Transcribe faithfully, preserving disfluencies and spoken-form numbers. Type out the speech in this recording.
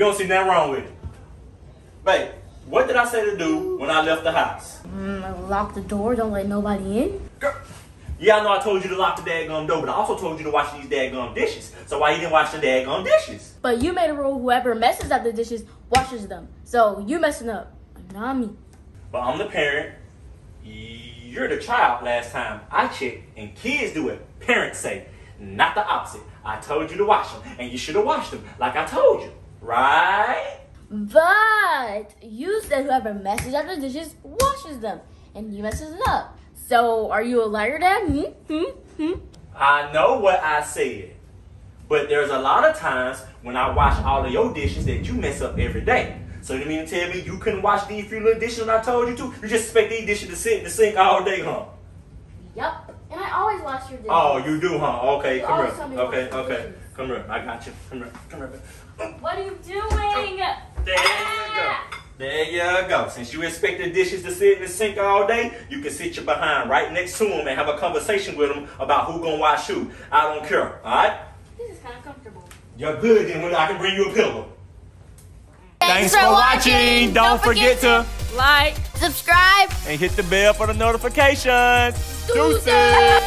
don't see nothing wrong with it. Babe, what did I say to do when I left the house? Mm, lock the door, don't let nobody in. Girl. Yeah, I know I told you to lock the daggum door, but I also told you to wash these daggum dishes. So why you didn't wash the daggum dishes? But you made a rule, whoever messes up the dishes, washes them. So you messing up, not me. But I'm the parent. You're the child last time I checked, and kids do it. Parents say, not the opposite. I told you to wash them, and you should have washed them like I told you, right? But you said whoever messes up the dishes washes them, and you messes it up. So are you a liar, Dad? Hmm? Hmm? Hmm? I know what I said, but there's a lot of times when I wash all of your dishes that you mess up every day. So you mean to tell me you couldn't wash these few little dishes when I told you to? You just expect these dishes to sit in the sink all day, huh? Yup. And I always wash your dishes. Oh, you do, huh? Okay, You come always here. tell me to Okay, wash your okay. dishes. Come here. I got you. Come here. Come here. What are you doing? There you go. There you go. Since you expect the dishes to sit in the sink all day, you can sit your behind right next to them and have a conversation with them about who gonna wash who. I don't care. All right? This is kind of comfortable. You're good. Then I can bring you a pillow. Thanks, Thanks for watching. Don't, Don't forget, forget to like, subscribe, and hit the bell for the notifications. Deuces.